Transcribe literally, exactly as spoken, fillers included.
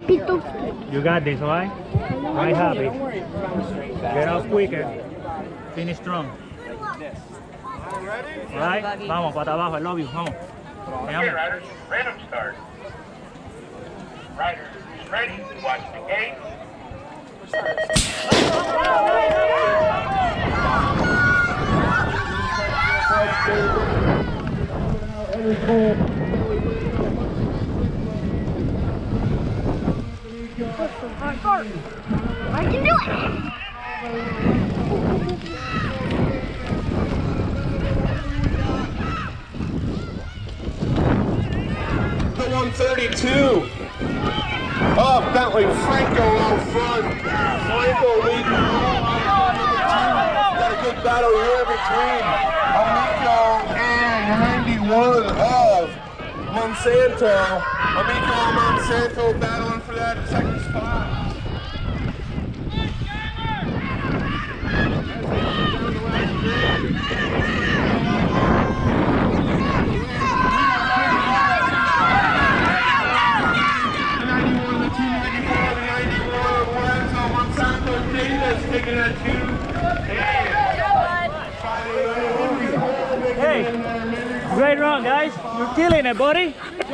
You got this, alright? Right happy. Get out quicker. Finish strong. Alright? Vamos, pata abajo, I love you. Vamos. Okay, riders, random start. Riders, ready, watch the gate. I can do it! The one thirty-two. Oh, Bentley Franco out front. Franco leading. Got a good battle here between Amico and ninety-one of Monsanto. Amico and Monsanto battling for that second spot. Hey, great run, guys. You're killing it, buddy.